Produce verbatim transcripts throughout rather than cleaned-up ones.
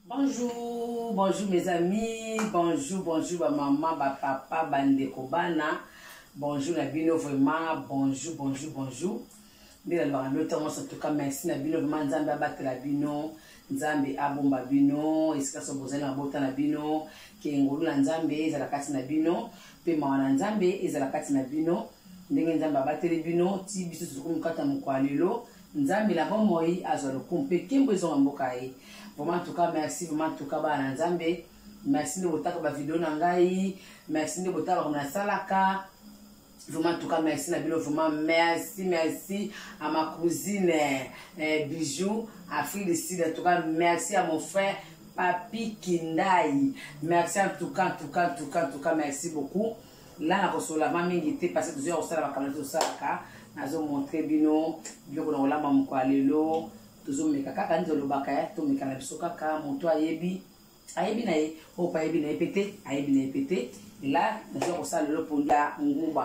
Bonjour, bonjour mes amis, bonjour, bonjour ma maman, ma papa, bandeko bana, bonjour Nabino vraiment, bonjour, bonjour, bonjour. Mais alors, en tout cas, merci Nabino vraiment, Nzambe abattre la bino, Nzambe abomba bino, iska so bozana abota Nabino, ki ngulu na Nzambe ezala kati Nabino, pe mawana Nzambe ezala kati Nabino, ndenge Nzambe abattre bino, ti biso sukumu kata mukwalelo, Nzambe la bon moi azalo kumpe kimbo ezonga mboka e. Vraiment en tout cas merci vraiment en tout cas ba Nzambe. Merci de botaka ba vidéo na ngai. Merci de botaka na salaka. Vraiment en tout cas merci na bilo vraiment merci merci à ma cousine eh, Bijou Afrique du Sud. En tout cas merci à mon frère Papi Kindai. Merci en tout cas en tout cas en tout cas en tout cas merci beaucoup. Là na kosola mami ngité parce que deux heures au sala ba kamera to salaka. Nazo montrer bino biloko na olamba mukwalelo. Toujours meka kaka nzo lobaka ya to meka na biso kaka moto ayebi ayebi na ye o pa ayebi na epete ayebi na epete là nazo ko sala le ponda nguba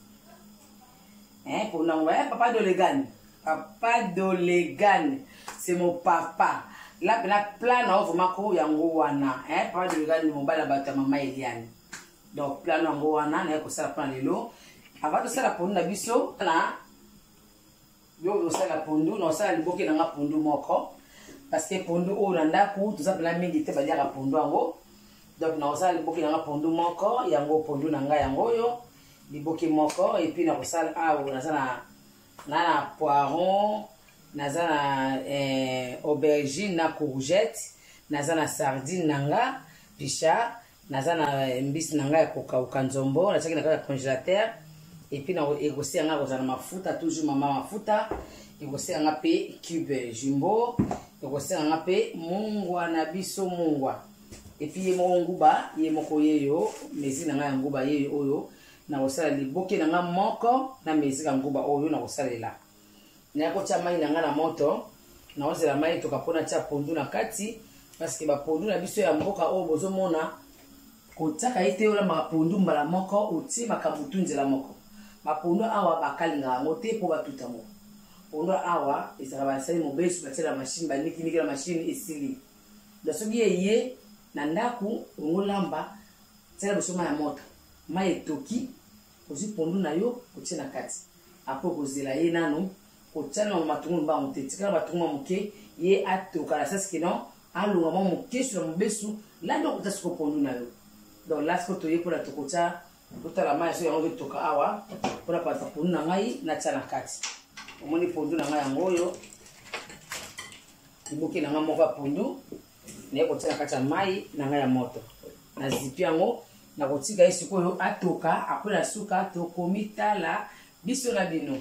hein pour na ouais papa Dolegan papa Dolegan c'est mon papa là la plan na vraiment ko yango wana hein papa Dolegan ni mobala bata mama Eliane donc plan yango wana na ko sala plan lelo avant de sala ponda biso na yo osala pondu na osala liboke na nga pondu moko parce que pondu o randa ku tout ça bla mingi te badia ka pondu ango donc na osala liboke na nga pondu moko yango pondu na nga yango yo liboke moko et puis na osala a na sana na na poiron na sana eh, aubergine na courgette na sana sardine na nga pisha na sana mbisi na nga ya kokauka nzombo na chaki na ka congélateur. Et puis, on a aussi un mafuta, toujours maman mafuta. Et aussi un peu cube jumbo. Et aussi un peu mungwa nabiso mungwa. Et puis, il y a mon nguba, il y a mon koyeyo, mais il y a un nguba yeyo. Na osala liboke na nga moko na mezi ka nguba oyo na osalela. Na ko tia mai na nga na moto. Na osala mai to kapona tia pondu na kati parce que ba pondu na biso ya mboka oyo bozomona ko tsaka ite ola ma pondu mbala moko uti makabutu nzela moko. Mapondo awa bakalinga ngote po batuta mo. Pondo awa ezaka basali mobesu batela machine baniki nikela machine esili. Dasogi ye na ndaku ngolamba tsela bosoma ya moto. Ma etoki ozi pondo na yo kotie na kati. Apo kozela ye nanu ko tsana matungu ba motetika batungu moke ye atoka la sasi kino alunga mo moke sur mobesu la ndo kotasuko pondo na yo. Donc là ce que to ye ko la tokota kutala mai so yango toka awa pona pata pondu na ngai na tsana kati omoni pondu na ngai yango yo iboke na ngai moko pondu na ko tsana kati mai na ngai ya moto na zipi yango na kotika isiko yo atoka akola suka to komitala biso na bino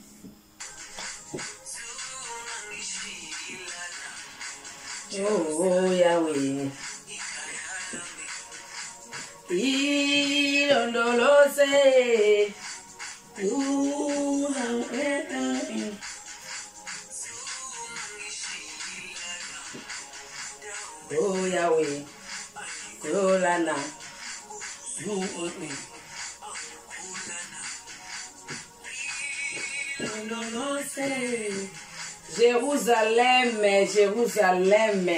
oh yawe Ilondolose Oh Yahweh Kolana Jérusalem Jérusalem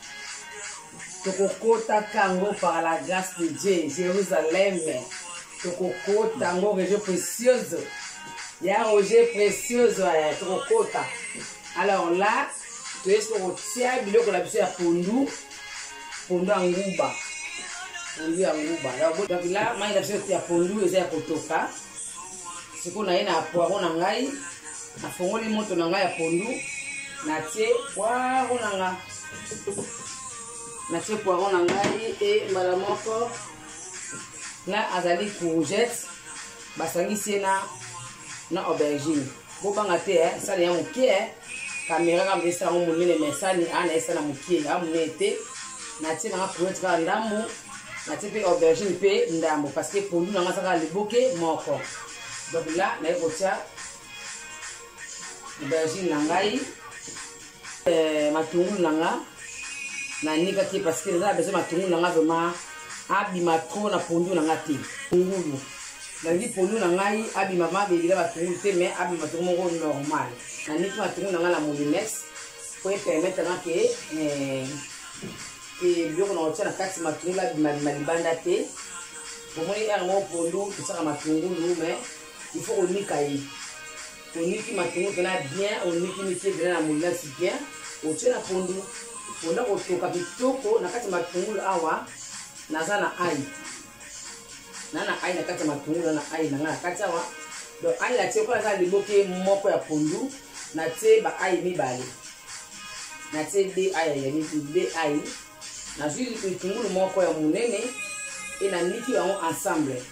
Tokokota Kango par la grâce de Dieu, Jérusalem. Tokokota Kango, région précieuse. Il y a un région précieuse, Tokokota. Alors là, tu es sur le tiers, il y a la pondu, pondu en Nguba. Pondu en Nguba. Donc là, il y a la pondu, il y a Kotoka. C'est qu'on a un poiron en Ngaï, a fongoli moto en Ngaï à pondu, na tie poiron en Ngaï. Na tie poiron na ngai et mbala moko la azali courgette basangisi na na aubergine bo banga te eh sali ya mukie eh caméra ka mbesa mo munene mesani ana esa na mukie ya munete na tie na courgette ka ndamu na tie pe aubergine pe ndamu parce que pondu na ngasa ka liboke moko donc là na ekotia aubergine na ngai eh matungulu na nga na nika ki parce que ça besoin matungu na nga vraiment abima trop na pondu na nga te ngulu na ndi pondu na ngai abima ma be bila matungu te mais abima matungu mo normal na nika matungu na nga na molinex pour permettre na que eh et biloko na otia na kati matungulu abima libanda te bomoni yango pondu tosaka matungulu mais il faut onika ye oniki matungulu mpena bien oniki miki mpena na molasi bien otie na pondu pondu kotoka kitoko na kati matungulu awa naza na ai na na ai na kati matungulu na ai na nga na kati awa donc ai la tie kwa za liboke moko ya pondu na tie ba ai mibale na tie de ai ya ni de ai na zui litungulu moko ya munene et na niki yango ensemble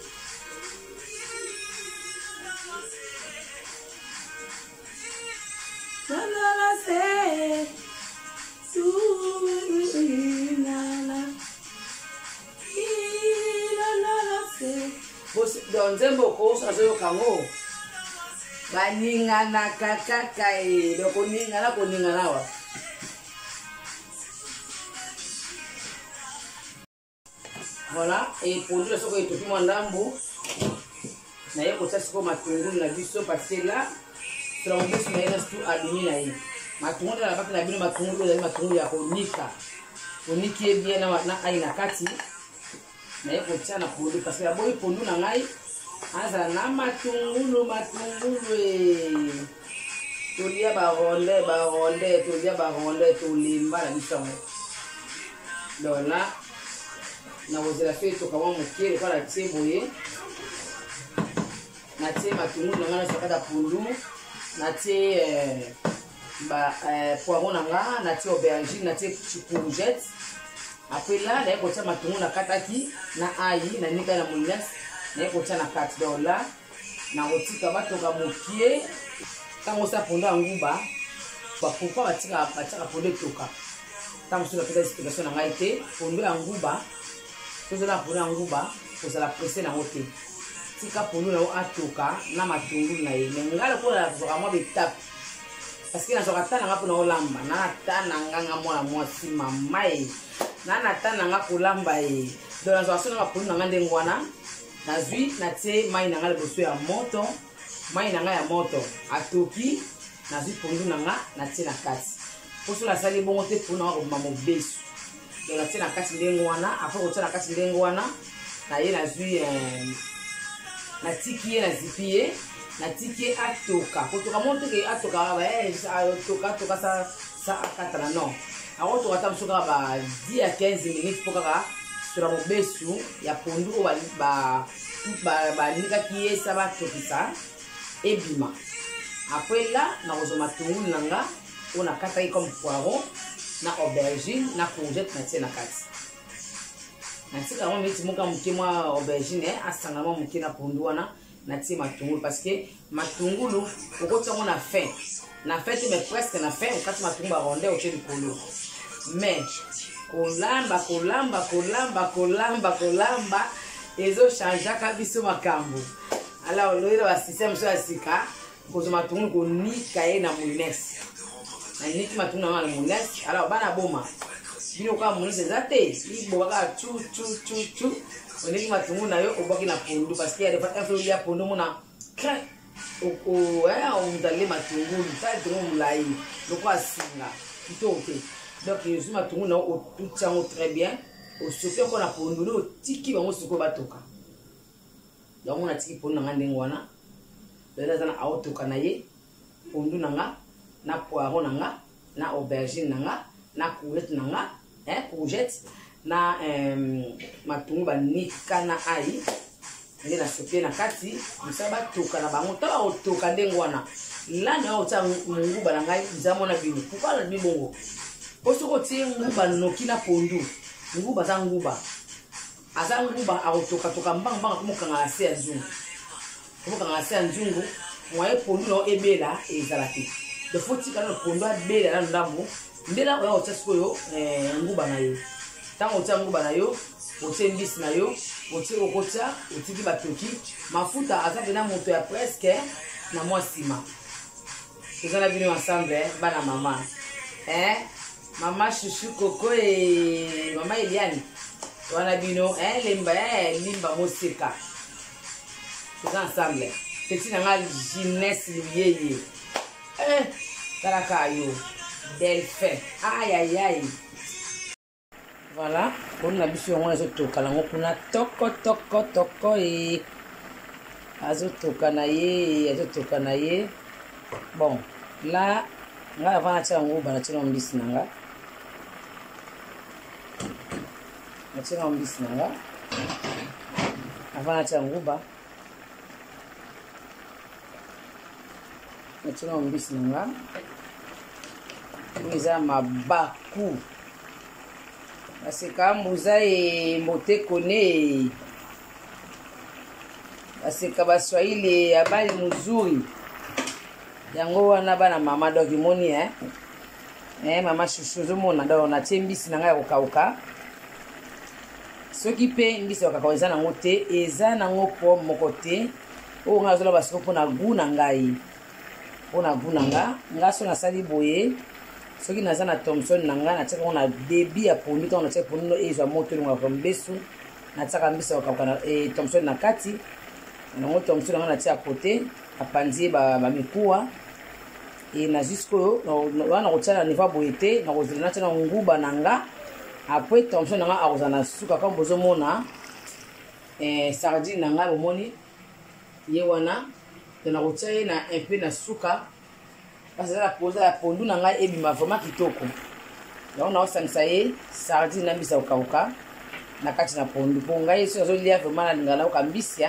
nzembo kosa zo kango baningana kakaka e doko ningana ko ningana wa voilà et pour le soko etopi mwa ndambo na ye kosa siko matungulu na biso parce que là sur le biso na ye na stu adumi na ye matungulu na baki na bino matungulu ezali matungulu ya konika oniki ye bien na na ai na kati na ye kotia na pondu parce que la boyi pondu na ngai aza na matungulu matungulu e tolia ba ronde ba ronde tolia ba ronde tolimba na biso yango donc là na wozela fe tokamwa mokele kwa na tie boye na tie matungulu na ngai na sakata pondu na tie ba poiron na nga na tie aubergine na tie courgette après là na ye kotia matungulu na kataki na ai na nika na moliasi na ye kotia na kati donc là na kotika batoka mokie ntango osa pondu ya nguba pourquoi batika batiaka pondu etoka ntango mosusu napesa explication na ngai te pondu ya nguba tozala pondu ya nguba kozala presse nango te tika pondu na yo atoka na matungulu na ye mais ngai lokola nazoka mwa betape parce que nazwaka ta nanga mpona olamba na ta nanga nga mwana mwasi mama ye na na ta nanga kolamba ye donc nazwaka so nanga pondu nanga ndenge wana nazwi natie mai nanga liboso ya moto mai nanga ya moto atoki nazwi pondu nanga natie na kati poso nasali bongo te pondu nanga kobima mobesu donc natie na kati ndenge wana apres kotia na kati ndenge wana na ye nazwi natiki ye nazipi ye natiki ye atoka kotoka mo teke atoka atoka atoka sa akatana non akotoka ta mosu kaka ba dix à quinze minutes mpo kaka sura mobesu ya pondu oyo balikaki ye sa batokisa ebima après là nakozwa matungulu na nga oyo nakataki comme poiron na aubergine na courgette natie na kati natika yango miti moka moke mwa aubergine asanga mwa moke na pondu wana natie matungulu parce que matungulu okotia yango na fin na fin te mais presque na fin okati matungulu baronde otie likolo mais kolamba kolamba kolamba kolamba kolamba ezochangeaka biso makambo ala oloyela basystème mosusu ya sika kozwa matungulu konika ye na molesi na niki matungulu na molesi ala bana boma bino kaka molesi eza te libobaka chu chu chu chu oniki matungulu na yo obwaki na pondu parce que ya defa influence ya pondu mona omutale matungulu tala tongo molai loko asinga kitoko te donc ezwi matungulu na yo otuti yango très bien osoki oko na pondu nde otiki bango sikoyo batoka yango natiki pondu na nga ndenge wana lelo aza na aotoka na ye pondu na nga na poiron na nga na aubergine na nga na courgette na nga courgette na matungulu banika na ai nde nasopi na kati mosala batoka na bango ta bakotoka ndenge wana lani awa otia nguba na ngai nzamona bino pourkui alobi bongo po soki otie nguba noki na pondu nguba aza nguba aza nguba akotokatoka mbangambanga komokanga na se ya nzungu komokanga na se ya nzungu mwaye pondu nao ebela ezala te de fo tikala na pondu abela na ndambo ndela oya kotia sikoyo nguba na yo ntango otia nguba na yo otie mbisi na yo otie kokotia otiki batoki mafuta aza pena moto ya presque na mwa nsima toza na bino ensemble bana mama eh mama chouchou koko e mama Eliane wana bino eh lemba eh limba moseka toza ensemble petit nanga jeunesse liyeye eh talaka yo delphin aïe aïe aïe Voilà, on a biso on a toka lango kuna toko toko toko et azo toka na ye, azo toka na ye. Bon, là nga avant na tia ngo bana tia mbisi nanga. Na tia mbisi nanga. Avant na tia ngo ba. Na tia mbisi nanga. Miza mabaku. Parce que mbuza e mote kone parce que baswahili habari mzuri yango wana bana mama doki moni eh eh mama shushuzo mona do na tembisi na ngaya kokauka soki pe mbisi okakaweza na ngote eza na ngopo mokote o ngazola basiko pona guna ngai pona guna nga ngaso na sali boye soki naza na Thomson nanga na tsaka na débit ya pondu to na tsaka pondu ezo moto ngwa ko mbesu na tsaka mbisi okauka na e Thomson na kati na ngo Thomson nanga na tsaka côté apanzi ba ba mikuwa et na jusqu'o wana ko tsala niveau boyete na ko zina tsana nguba nanga après Thomson nanga akozana suka ka bozo mona eh sardine nanga bomoni ye wana na ko tsaya na un peu na suka parce que la pose la pondu nanga ebima vraiment kitoko donc na osanisa ye sardine na mbisa okauka na kati na pondu po ngai so lia vraiment na lingana okambisia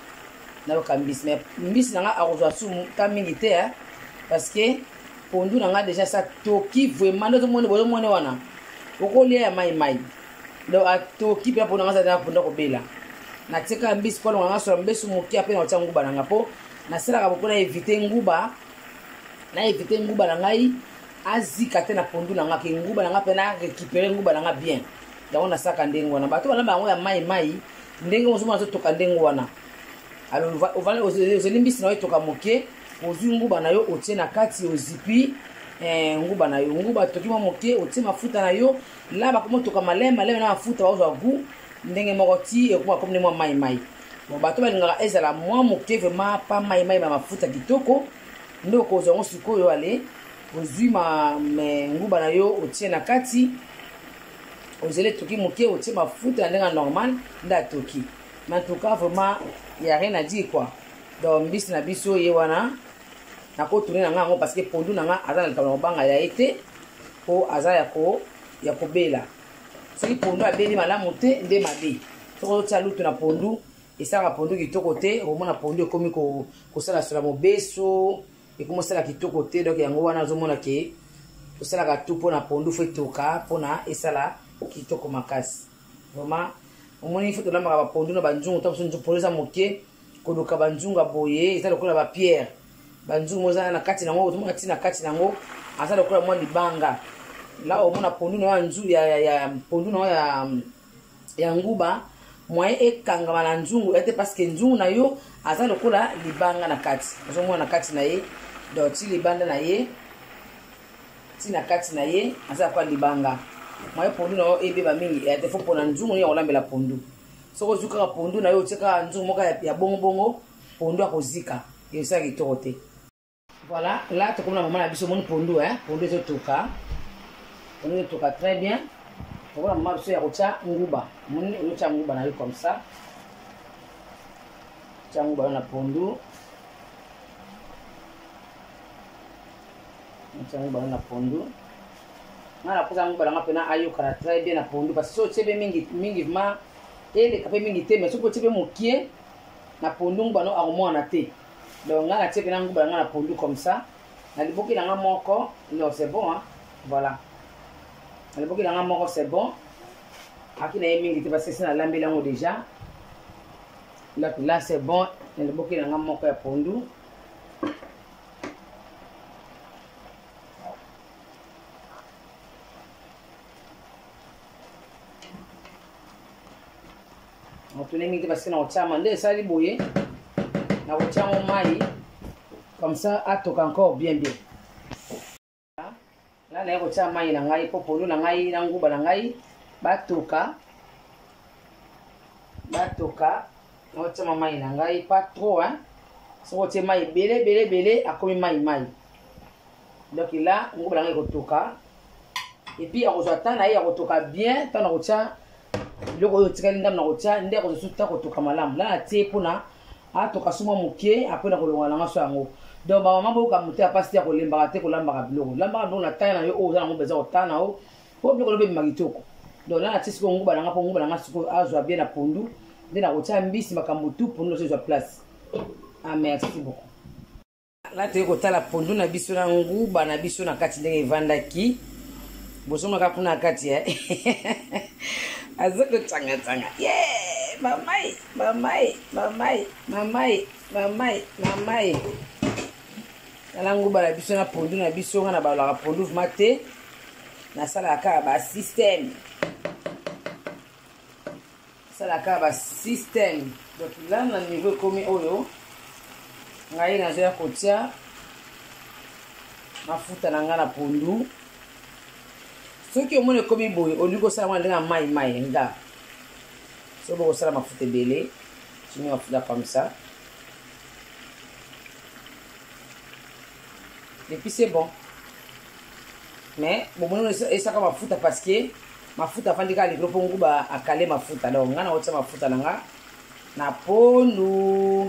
na okambisi mais mbisi nanga akozwa su ta mingi te parce que pondu nanga déjà ça toki vraiment ndo monde bozo mone wana okolia ya mai mai donc atoki pe pondu nanga za pondu ko bela na tika mbisi ko nanga so mbesu moki apena otya nguba nanga po na sala ka bokona éviter nguba na éviter nguba na ngai azika te na pondu na nga ke nguba na nga pe na récupérer nguba na nga bien donc na saka ndengo na bato bana bango ya mai mai ndenge mozo mazo toka ndengo wana alors on va ozelimbisi na toka moke ozu nguba na yo otie na kati ozipi eh nguba na yo nguba toki mo moke otie mafuta na yo la ba komo toka malema malema na mafuta wazo gu ndenge moko ti e kuma komne mo mai mai bon bato balingaka ezala mo moke vraiment pas mai mai ba mafuta kitoko ndo ko zongo sikoyo ale ozwi ma nguba na yo otie na kati ozele toki moke otie mafuta ndenga normal nda toki mais en tout cas vraiment il y a rien à dire quoi donc mbisi na biso ye wana na ko tourner nga ngo parce que pondu nga azala na banga ya été po azaya ko ya ko bela soki pondu abeli malamu te nde mabe to tia lutu na pondu esaka pondu kitoko te omona pondu ekomi ko kosala sala mobeso et comment ça la kitoko te donc yango wana zomona ke to sala ka tu pona pondu fe toka pona esala kitoko makasi vraiment omoni foto lamba ba pondu na banjungu to so njopoliza moke kodoka banjunga boye eza lokola ba pierre banjungu moza na kati nango to kati na kati nango asa lokola mwa libanga la omona pondu na nzu ya ya pondu na ya ya nguba moye ekanga na nzungu ete parce que nzungu na yo asa lokola libanga na kati ozomona na kati na ye donc ti libanda na ye ti na kati na ye asa kwa libanga moye pondu na yo ebeba mingi ete fo pona nzungu ya olambela pondu soko zuka pondu na yo tika nzungu moka ya bongo bongo pondu akozika et ça kitoko te voilà là to comme na maman na biso mon pondu hein pondu to toka pondu to toka très bien voilà maman biso ya kocha nguba mon yo cha nguba na yo comme ça cha nguba na pondu cha nguba na pondu ngala poza nguba na pena ayo kara très bien na pondu parce que so tebe mingi mingi ma ele kape mingi te mais so ko tebe mokie na pondu nguba no akomona te donc ngala tebe na nguba na pondu comme ça na liboki na nga moko non c'est bon hein voilà na liboki na nga moko c'est bon akina mingi te parce que c'est na lambela ngo déjà là là c'est bon na liboki na nga moko ya pondu on tourne mingi parce que na ochama nde sali boye na ochama mai comme ça atoka encore bien bien là na ochama mai na ngai popolo na ngai na nguba na ngai batoka batoka na ochama mai na ngai pas trop hein so otie mai belé belé belé akomi mai mai donc là nguba na ngai kotoka et puis akozwa temps na ye akotoka bien tant na kotia biloko oyo tikali ndambo na kotia nde akozosu ta kotoka malamu la na tie mpona atoka suma moke apres na kolongola nanga so yango donc bamama boyoka moto ya mpasi te ya kolembaka te kolambaka biloko lambaka biloko na tanga na yo oyo oza nango mpenza kotanga na yo po biloko lobe ebima kitoko donc la na tie sikoyo nguba nanga mpo nguba nanga sikoyo azwa bien na pondu nde na kotia mbisi makambo tu pondu nyonso ezwa place. Ah, merci beaucoup. Là toyei kotala pondu na biso na nguba na biso na kati ndenge evandaki bosomaka kuna na kati ya aza kotsangatsanga ye mamai mamai mamai mamai mamai mamai tala nguba na biso na pondu na biso nga na balolaka pondu vraimen te nasalaka kaka basystème nasalaka kaka basystème donc là na niveau ekomi oyo ngai nazoya kotia mafuta na nga na pondu soki omoni ekomi boye olingi kosala mwana ndenge ya mai mai nga soki bokosala mafuta ebele timi mafuta comme ça et puis c'est bon mais bomoni esaka mafuta parce que mafuta afandi kaka likolo mpo nguba akale mafuta donc nga na kotia mafuta na nga na pondu.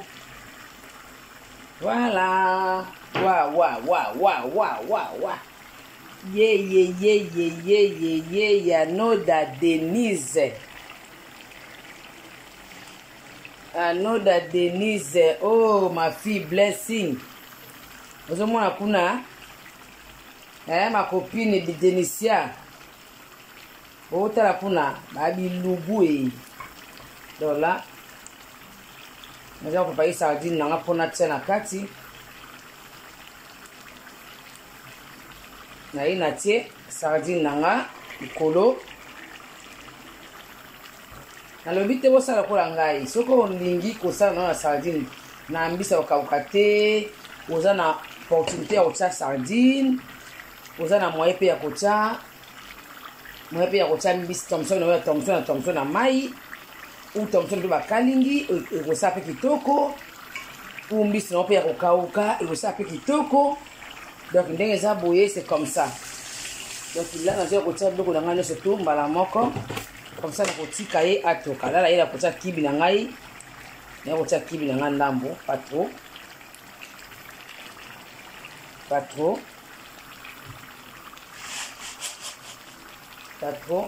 Voilà. Wa wa wa wa wa wa wa. Ye ye ye ye ye ye ye ya Noda Denise. Anoda Denise. Oh ma fille blessing. Ozomona kuna eh ma copine de Denisia. Otala kuna babi lubu e. Donc là naza kopayi sardine nanga mpona tia na kati naye natie sardine nanga likolo nalobi te bosala kola ngai soki olingi kosala nanga na sardine na mbisa kokauka te oza na opportunité ya kotia sardine oza na moye mpe ya kotia moye mpe ya kotia mbisi thomson na thomson na thomson na mai ou thomson mpe bakalingi ekosala mpe kitoko ou mbisi na mpe ya kokauka ekosala mpe kitoko donc ndenge eza boye c'est comme ça donc là nazoya kotia biloko na ngai nyonso tu mbala moko comme ça nakotika ye atoka lala ye nakotia kibi na ngai naya kotia kibi na ngai ndambo pas trop pas trop pas trop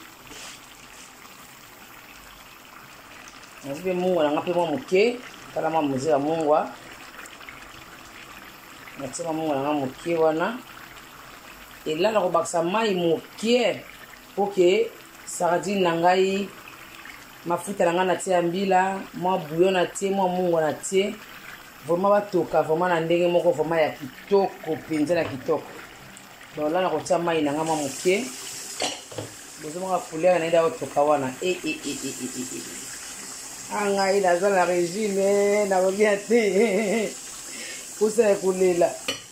nazi mpe mungwa nanga mpe mwa moke tala mwa mozela mungwa natia mwa mungwa nanga moke wana elala kobakisa mai moke mpo ke sardine na ngai mafuta na ngai natia mbila mwa bouillon natie mwa mungwa natie vraiment batoka vraiment na ndenge moko vraiment ya kitoko mpenza na kitoko donc la nakotia mai na ngai mwa moke bozomaka couleur naenda kotoka wana e e e e e e angai naza na régime nakokia te pusa ya kolela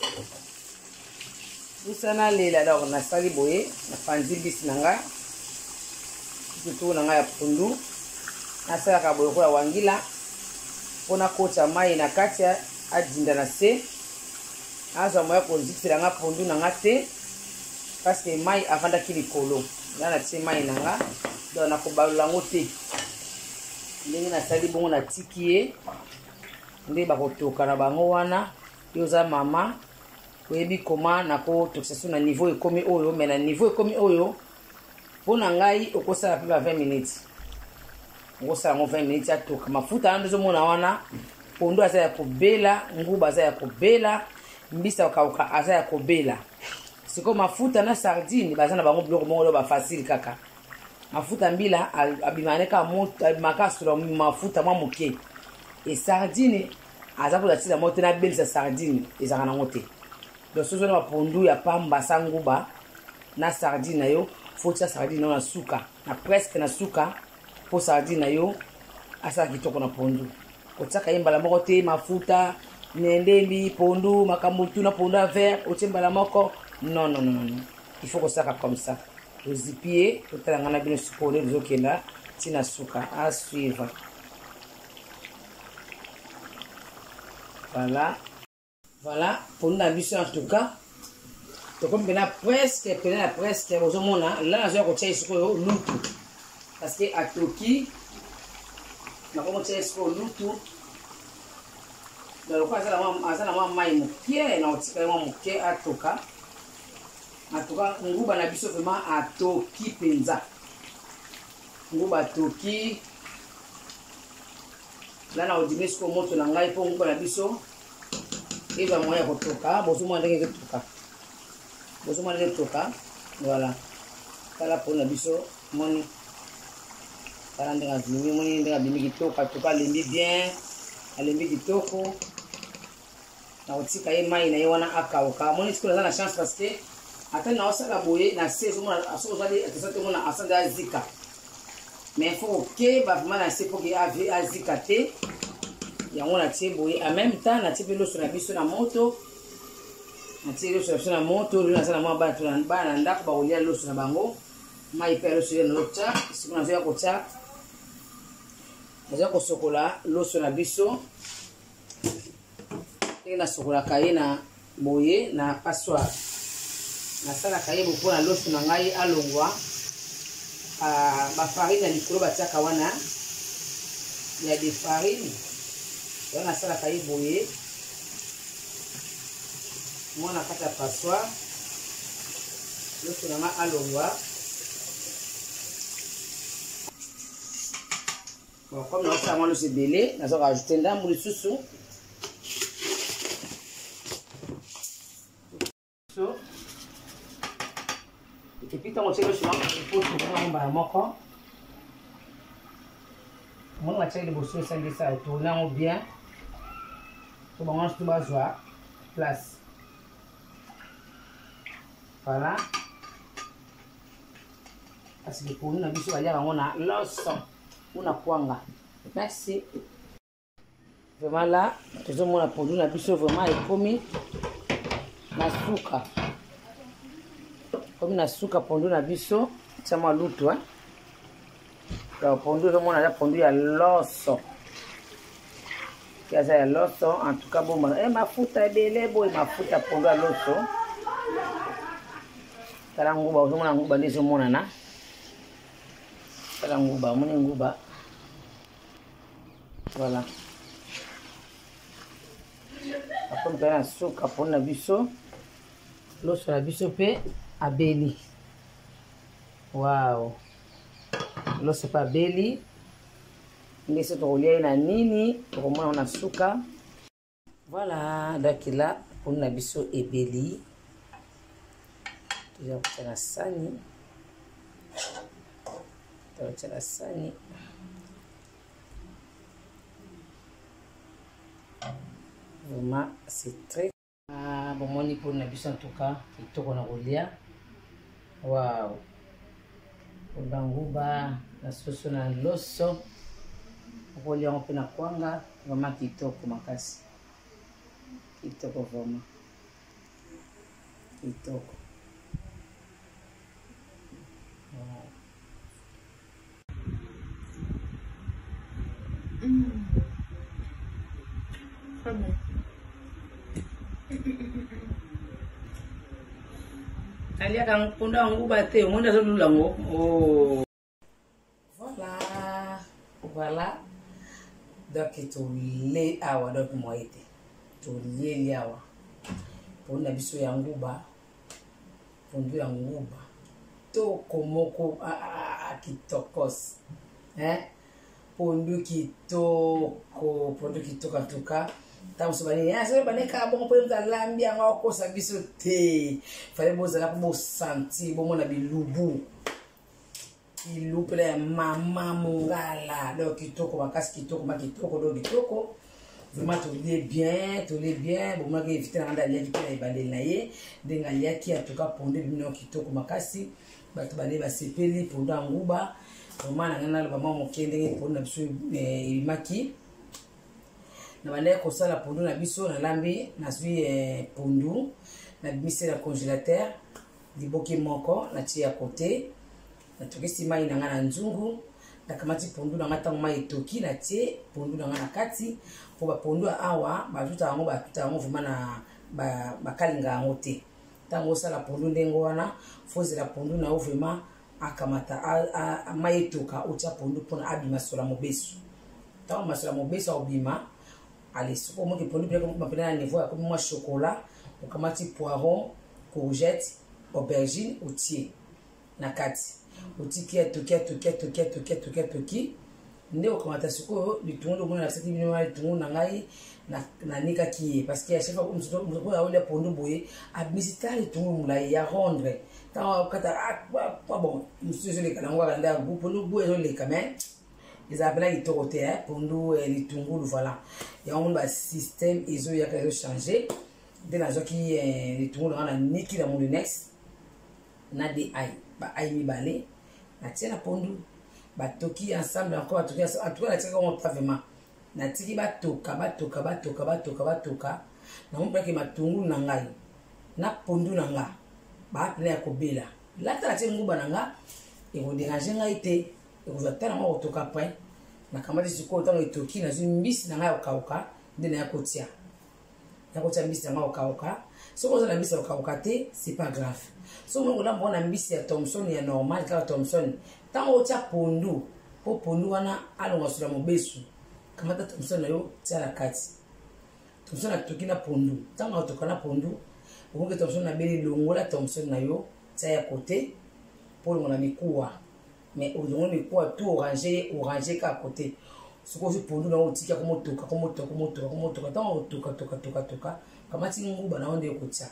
pusa nalela donc nasali boye napanzi mbisi na nga tutu na nga ya pundu nasalaka boye kola wangila mpona kota mai na kati adinda na se azwa moya kozikisela nga pundu na nga te parce que mai avandaki likolo nga natie mai na nga donc nakobalola yango te ndenge nasali bongo natiki ye nde bakotoka na bango wana yo oza mama oyebi koma nakotokisa so na niveau ekomi oyo me na niveau ekomi oyo mpona ngai okosala mpe ba vingt minutes okosala yango vingt minutes atoka mafuta wana ndozomona wana pondu aza ya kobela nguba aza ya kobela mbisa okauka aza ya kobela siko mafuta na sardine baza na bango biloko moko leo bafasile kaka mafuta mbila abimaneka moto abimaka sura mafuta mwa moke e sardine aza kolatila mo te na belisa sardine ezaka nango te donc soki ozona bapondu ya pamba sa nguba na sardine na yo fo tia sardine na yo na suka na presque na suka mpo sardine na yo asala kitoko na pondu otiaka ye mbala moko te mafuta nendembi pondu makambo tu na pondu ya vert otie mbala moko non non non non il faut kosaka comme ça ozipie totala nga na bino sikoyo nde tozokenda ntina suka a suivre voilà voilà pondu na biso en tout cas comme pena presque pena presque ozomona là nazo ko tia sikoyo lutu parce que atoki na ko tia sikoyo lutu donc kwa sala mwa asala mwa mai mukie na otika mwa mukie atoka atoka nguba na biso vraiment atoki penza nguba atoki là na odimisi ko moto na ngai po nguba na biso eza moya kotoka bozomona ndenge kotoka bozomona ndenge kotoka voilà kala pona biso moni kala ndenge azimi moni ndenge abimi kitoko toka alembi bien alembi kitoko na kotika ye mai na ye wana akauka moni sikoyo aza na chance parce que ata na osala boye na se ezomona asoko ozali atesa tomona asanda azika mais faut que ba vraiment na se po ke azika te yango na tie boye en même temps na tie pe loso na biso na moto na tie loso na biso na moto lona sana mwa bana tuna bana ndako ba olia loso na bango mai pe loso na lota siku na zoya kocha nazo kosokola loso na biso ina sokola kaye na boye na passoir na sala kaye bo na loso na ngai alongwa a ba farine ya likolo batiaka wana ya de farine wana sala kaye boye mwana kata passoir loso na ngai alongwa bon comme na osala mwa loso ebele nazo rajouter ndambu lisusu so et puis tant que c'est le soir il faut tourner en bas moko mon va tirer les bosses ça dit ça tourner bien pour manger tout bas joie place voilà parce que pour nous na biso baya bango na loso una kwanga merci vraiment là toujours mon pour nous na biso vraiment est promis na suka comme na suka pondu na biso chama lutu hein la pondu le monde a pondu ya loso kiaza ya loso en tout cas bon eh mafuta ebele boy mafuta pondu ya loso kala nguba uzomona nguba ndizo mona na kala nguba moni nguba voilà après pena suka pondu na biso loso na biso pe abeli wow loso pa abeli ngese tokolia na nini tokomona na suka voilà donc là pour na biso ebeli tuja kutana sani tuja sani vraiment c'est très ah bon moni pour na biso en tout cas kitoko na kolia wow ubanguba na soso na loso kolia mpe na kwanga vraiment kitoko makasi kitoko vraiment kitoko wow. Mm. Vraiment. Alia kang punda nguba te monde zo lulango oh voilà voilà donc to le awa donc moite to le yawa punda biso ya nguba pondu ya nguba to komoko a kitokos hein pondu kitoko pondu kitoka tuka tamu sobani ya sebe baneka bon po mta lambi anga ko sa biso te fale bozala ko bo santi bo mona bilubu ilupela mama mongala donc kitoko makasi kitoko makitoko do kitoko vraiment to les bien to les bien bo maka éviter na ndali ya kitoko ibandeli na ye ndenga yaki atuka ponde bino kitoko makasi bato bale ba sepeli ponda nguba vraiment na ngana ba mama mokende ponda biso imaki na bale ko sala pondu na biso na lambi na sui eh, pondu na bimisi na congélateur liboki moko na tia côté na tokisi mai na ngana nzungu na kamati pondu na ngata mai toki na tie pondu na ngana kati po ba pondu awa ba tuta ngo ba tuta ngo vuma na ba bakalinga ngo te tango sala pondu ndengo wana fozi la pondu na vraiment akamata a maitoka ucha pondu pona abima sola mobesu tango masola mobesu obima allez soko mo ke pondu pe ko mapena na niveau ya ko mo chocolat ukamati poiron courgette aubergine otie na kati otikia tokia tokia tokia tokia tokia toki nde ukamata soko litungulu mona na saki bino na litungulu na ngai na na nika ki parce que à chaque fois on se on a le pondu boye abisita litungulu mula ya rondre tant kata ah bon monsieur les kanangwa kanda bu pondu boye les kamen ils appellent les toroté hein pondu litungulu voilà ya on ba système iso ya ka changer de la zoki litungulu na niki na molinex na de ai ba ai mi balé na tia pondu batoki ensemble encore batoki en tout cas la tika on pas vraiment na tiki batoka batoka batoka batoka batoka na mpa ke matungulu na ngai na pondu na nga ba pena ya kobela la ta tia nguba na nga e ko déranger ngai te e ko zatana mo toka point na kamati siko tango itoki na zimbisi na ngai okauka ndena ya kotia ya kotia mbisi na ngai okauka so ko na mbisi okauka te c'est pas grave so mo ngona mbona mbisi ya Thomson ya normal ka Thomson tango otia pondu po pondu wana alonga sula mobesu kamata Thomson na yo tia la kati Thomson na toki na pondu tango otoka na pondu ukonge Thomson na beli longola Thomson na yo tia ya côté pour ngona mikuwa mais au mikuwa tout orange orange ka côté soko si pondu na otika ko motoka ko motoka ko motoka ko motoka tango otoka toka toka toka kamati nguba na onde kotia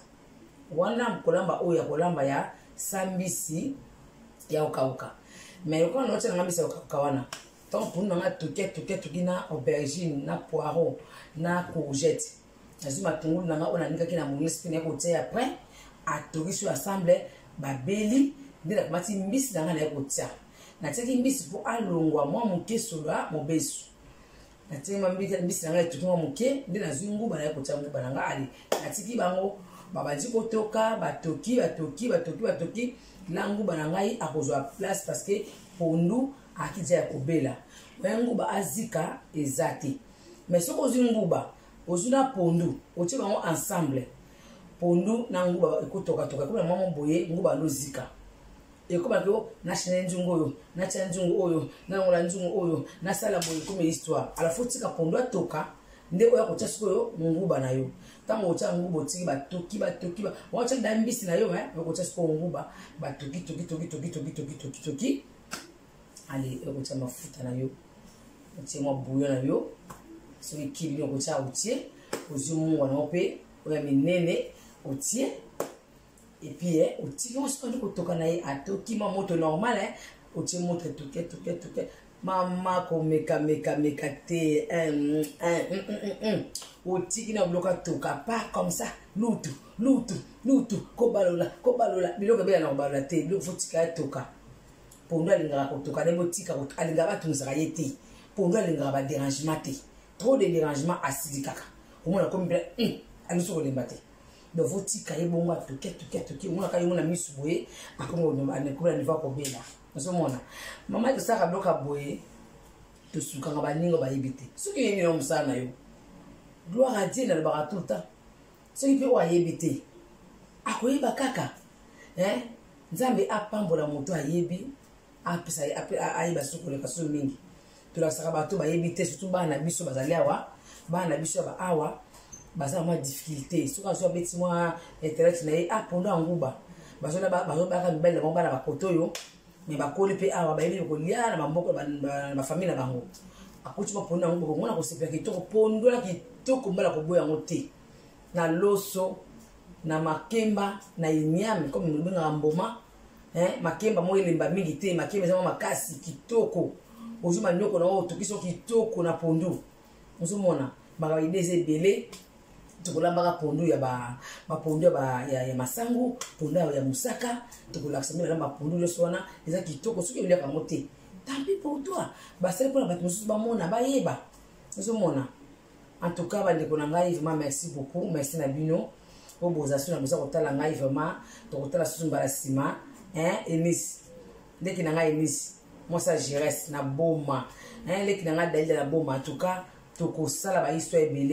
wana kolamba oya kolamba ya sambisi ya okauka mais quand on tient ngambisa okauka wana tant pour nga toke toke toki na aubergine na poireau na courgette azuma tungulu na nga ona nika kina munisi ne ko tia après atoki sur ensemble babeli ndila kamati mbisi na nga na ko tia na teki mbisi pour alongwa mwa muke sola mobesu na teki mbisi na nga toki mwa muke ndila zungu bana ko tia nguba na nga ali na teki bango babandi kotoka batoki batoki batoki batoki langu bana ngai akozwa place parce que pondu akija ya kobela nguba azika ezati mais soko zinguba ozuna pondu otie bango ensemble pondu na nguba ekotoka toka ko mama boye nguba lozika ekoba ko na chene nzungu oyo na tia nzungu oyo na ngola nzungu oyo na sala boye comme histoire ala fotika pondu atoka nde oya kotia sikoyo nguba na yo tango otia nguba otiki batoki batoki ba wacha ndambisi na yo eh okotia siko nguba batoki toki toki toki toki toki toki toki ali okotia mafuta na yo otia mo bouillon na yo so ikili okotia otie ozumu wana ope oya minene otie et puis eh otie on se ko toka na ye atoki ma moto normal eh otie moto toke toke toke mama ko meka meka meka te un un otiki na bloka toka pas comme ça lutu lutu lutu ko balola ko balola biloko bela na balola te biloko fotika toka pondu alingaka ko toka ne botika ko alingaka tunzaka yete pondu alingaka ba dérangement te trop de dérangement asidikaka omona ko mbela um aliso ko lembate do fotika yebonga toke toke toke omona ka yona misu boye akongo no ane ko na ko bela osomona mama to saka bloka boye to suka nga baningo bayebite soki yeni no musana yo gloire à Dieu na ba tout le temps soki pe wa yebite akoyeba kaka eh nzambe apambola moto ayebi apesa ayeba soko le kaso mingi to la saka bato bayebite surtout bana biso bazali awa bana biso ba awa baza ma difficulté soka so beti moi intérêt na ye apondo nguba bazona ba bazona ba mbele mo bana ba kotoyo mais bakoli pe awa bayebi ko lia na mamboko ba famille na bango akuti ba ponda ngo ngona ko sepela kitoko pondola kitoko mbala ko boya ngote na loso na makemba na inyame comme nous benga mboma hein makemba mo elemba mingi te makemba za makasi kitoko ozuma nyoko na o tokiso kitoko na pondu ozomona baka ideze belé tukolamba pondu ya ba ba pondu ya ba ya, ya masangu pondu ya musaka tukolakisa na ba pondu yo sona eza kitoko soki ulia kamote tambi pour toi basale pour la batmusu ba mona ba yeba ozomona en tout cas ba ndeko na ngai vraiment merci beaucoup merci na bino obozation na besoin kotala ngai vraiment to kotala susu mbala sima hein emis ndeki na ngai emis moi ça je reste na boma hein leki na ngai dalila na boma en tout cas to ko sala ba histoire belé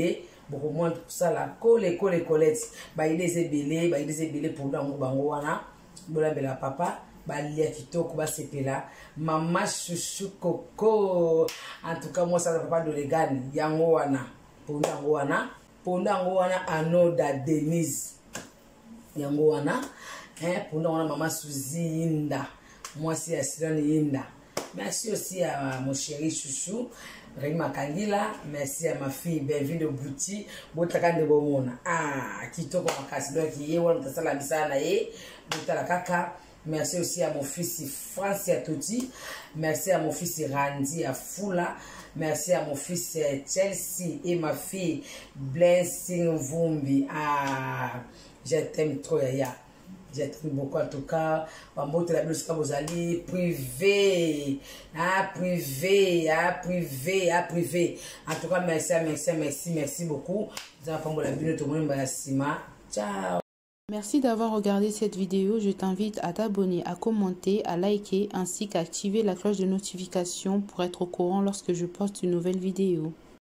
beaucoup moins pour ça là coller coller colette ba il les ébélé ba il les ébélé pour dans bango wana bola bela papa ba lia kitoko ba sepela mama chouchou coco en tout cas moi ça le papa d'Olegan yango wana pour yango wana pour yango wana Anoda Denise yango wana hein pour yango wana mama Suzy Inda moi c'est Asirane Inda. Merci aussi à mon chéri chouchou Rima Kangila, merci à ma fille Benville de Bouti, Botakan de Bomona. Ah, kitoko makasi donc yé wala tasala bisana yé, botala kaka. Merci aussi à mon fils Francia Toti, merci à mon fils Randy à Fula, merci à mon fils Chelsea et ma fille Blessing Vumbi. Ah, je t'aime trop Yaya. Je t'aime beaucoup en tout cas. Maman, la blouse vous allez privé, ah privé, ah privé, ah privé. En tout cas, merci, merci, merci, merci beaucoup. Vous avez fait la vidéo tout le monde, ciao. Merci d'avoir regardé cette vidéo. Je t'invite à t'abonner, à commenter, à liker ainsi qu'à activer la cloche de notification pour être au courant lorsque je poste une nouvelle vidéo.